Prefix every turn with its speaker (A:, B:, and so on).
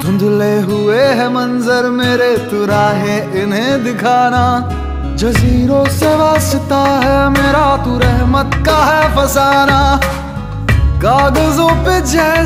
A: धुंधले हुए है मंजर मेरे, तू राहे इन्हें दिखाना। जजीरों से वास्ता है मेरा, तू रहमत का है फसाना। कागजों पे जैसे